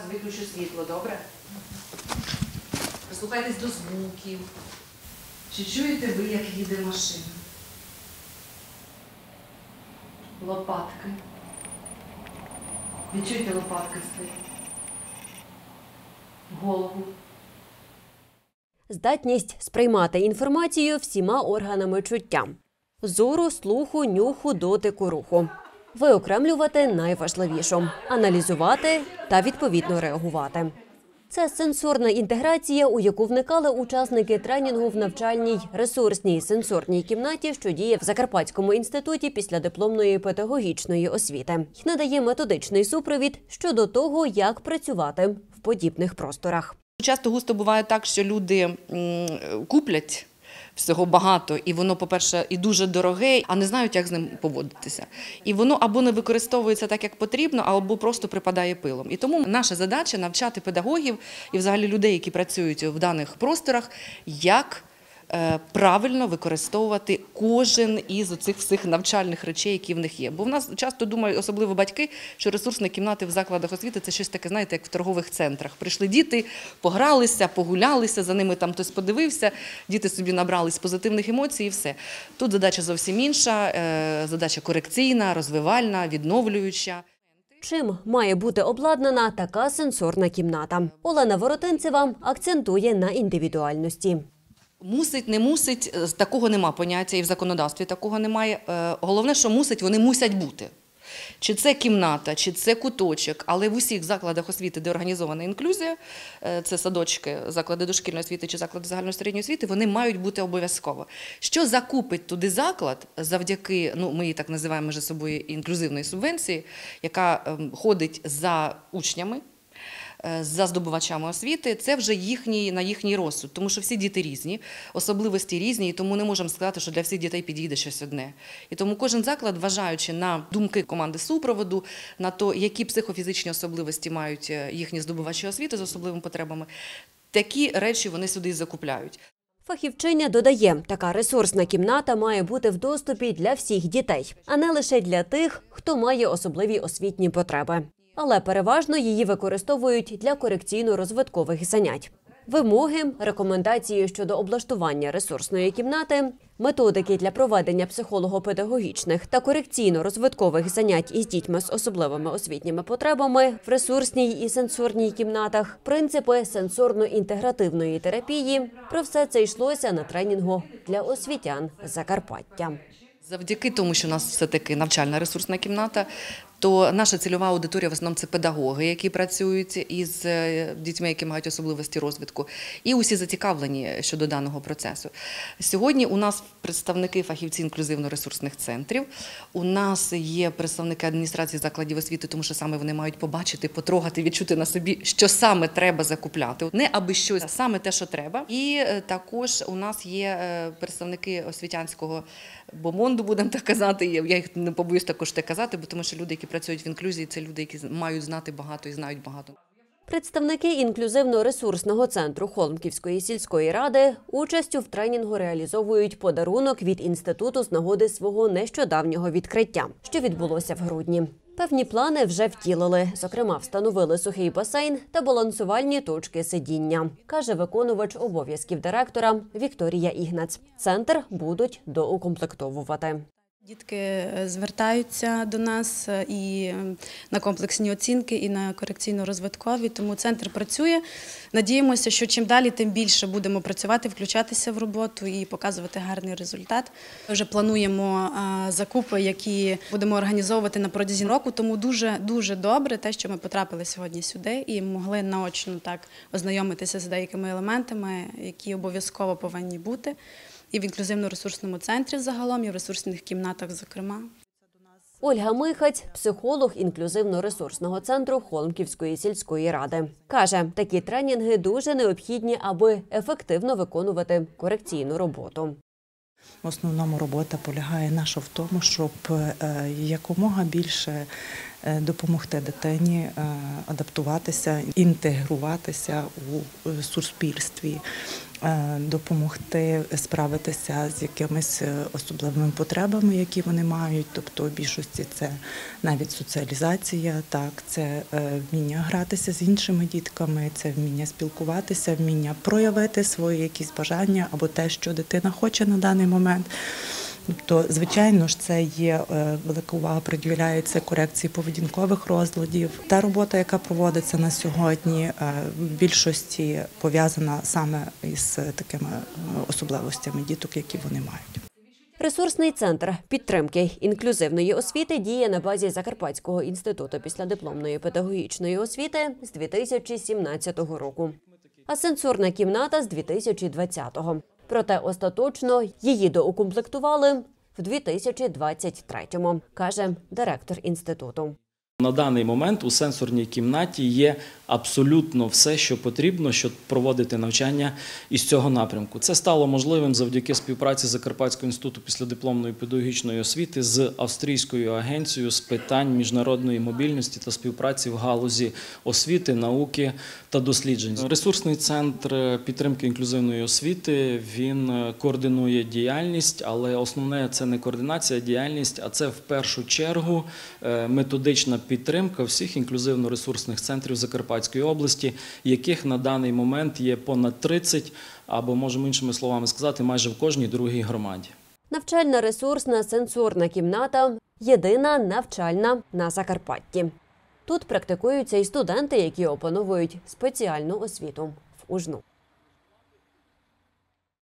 виключу світло, добре? Прислухайтесь до звуків. Чи чуєте ви, як їде машина? Лопатки. Відчуйте, лопатки стоять. Голову. Здатність сприймати інформацію всіма органами чуття – зору, слуху, нюху, дотику, руху. Виокремлювати найважливіше – аналізувати та відповідно реагувати. Це сенсорна інтеграція, у яку вникали учасники тренінгу в навчальній ресурсній сенсорній кімнаті, що діє в Закарпатському інституті післядипломної педагогічної освіти. І надає методичний супровід щодо того, як працювати в подібних просторах. Часто густо буває так, що люди куплять всього багато, і воно, по-перше, і дуже дороге, а не знають, як з ним поводитися. І воно або не використовується так, як потрібно, або просто припадає пилом. І тому наша задача – навчати педагогів і взагалі людей, які працюють в даних просторах, як правильно використовувати кожен із оцих всіх навчальних речей, які в них є. Бо в нас часто думають, особливо батьки, що ресурсні кімнати в закладах освіти – це щось таке, знаєте, як в торгових центрах. Прийшли діти, погралися, погулялися, за ними там хтось подивився, діти собі набрались позитивних емоцій і все. Тут задача зовсім інша, задача корекційна, розвивальна, відновлююча. Чим має бути обладнана така сенсорна кімната? Олена Воротинцева акцентує на індивідуальності. Мусить, не мусить, такого нема поняття, і в законодавстві такого немає. Головне, що мусить, вони мусять бути. Чи це кімната, чи це куточок, але в усіх закладах освіти, де організована інклюзія, це садочки, заклади дошкільної освіти чи заклади загальної середньої освіти, вони мають бути обов'язково. Що закупить туди заклад завдяки, ми її так називаємо між собою, інклюзивної субвенції, яка ходить за учнями, за здобувачами освіти, це вже на їхній розсуд, тому що всі діти різні, особливості різні, і тому не можемо сказати, що для всіх дітей підійде щось одне. І тому кожен заклад, зважаючи на думки команди супроводу, на те, які психофізичні особливості мають їхні здобувачі освіти з особливими потребами, такі речі вони сюди і закупляють. Фахівчиня додає, така ресурсна кімната має бути в доступі для всіх дітей, а не лише для тих, хто має особливі освітні потреби. Але переважно її використовують для корекційно-розвиткових занять. Вимоги, рекомендації щодо облаштування ресурсної кімнати, методики для проведення психолого-педагогічних та корекційно-розвиткових занять із дітьми з особливими освітніми потребами в ресурсній і сенсорній кімнатах, принципи сенсорно-інтегративної терапії – про все це йшлося на тренінгу для освітян Закарпаття. Завдяки тому, що у нас все-таки навчальна ресурсна кімната, то наша цільова аудиторія в основному це педагоги, які працюють із дітьми, які мають особливості розвитку, і усі зацікавлені щодо даного процесу. Сьогодні у нас представники фахівці інклюзивно-ресурсних центрів, у нас є представники адміністрації закладів освіти, тому що саме вони мають побачити, потрогати, відчути на собі, що саме треба закупляти. Не аби щось, а саме те, що треба. І також у нас є представники освітянського бомонду, будемо так казати, я їх не побоюсь також так казати, бо тому що люди, які працюють в інклюзії, це люди, які мають знати багато і знають багато. Представники інклюзивно-ресурсного центру Холмківської сільської ради участю в тренінгу реалізовують подарунок від інституту з нагоди свого нещодавнього відкриття, що відбулося в грудні. Певні плани вже втілили. Зокрема, встановили сухий басейн та балансувальні точки сидіння, каже виконувач обов'язків директора Вікторія Ігнац. Центр будуть доукомплектовувати. Дітки звертаються до нас і на комплексні оцінки, і на корекційно-розвиткові, тому центр працює. Надіємося, що чим далі, тим більше будемо працювати, включатися в роботу і показувати гарний результат. Ми вже плануємо закупи, які будемо організовувати на протязі року, тому дуже добре те, що ми потрапили сьогодні сюди і могли наочно так ознайомитися з деякими елементами, які обов'язково повинні бути. І в інклюзивно-ресурсному центрі загалом, і в ресурсних кімнатах, зокрема. Ольга Михаць – психолог інклюзивно-ресурсного центру Холмківської сільської ради. Каже, такі тренінги дуже необхідні, аби ефективно виконувати корекційну роботу. В основному робота полягає наша в тому, щоб якомога більше допомогти дитині адаптуватися, інтегруватися у суспільстві, допомогти справитися з якимись особливими потребами, які вони мають. Тобто в більшості це навіть соціалізація, так, це вміння гратися з іншими дітками, це вміння спілкуватися, вміння проявити свої якісь бажання або те, що дитина хоче на даний момент. Тобто, звичайно ж, це є велика увага приділяється корекції поведінкових розладів. Та робота, яка проводиться на сьогодні, в більшості пов'язана саме із такими особливостями діток, які вони мають. Ресурсний центр підтримки інклюзивної освіти діє на базі Закарпатського інституту післядипломної педагогічної освіти з 2017 року, а сенсорна кімната з 2020-го. Проте остаточно її доукомплектували в 2023-му, каже директор інституту. На даний момент у сенсорній кімнаті є абсолютно все, що потрібно, щоб проводити навчання із цього напрямку. Це стало можливим завдяки співпраці Закарпатського інституту післядипломної педагогічної освіти з Австрійською агенцією з питань міжнародної мобільності та співпраці в галузі освіти, науки та досліджень. Ресурсний центр підтримки інклюзивної освіти, він координує діяльність, але основне – це не координація, діяльність, а це в першу чергу методична підтримка всіх інклюзивно-ресурсних центрів Закарпатської області, яких на даний момент є понад 30, або, можемо іншими словами сказати, майже в кожній другій громаді. Навчальна ресурсна сенсорна кімната – єдина навчальна на Закарпатті. Тут практикуються і студенти, які опановують спеціальну освіту в УЖНУ.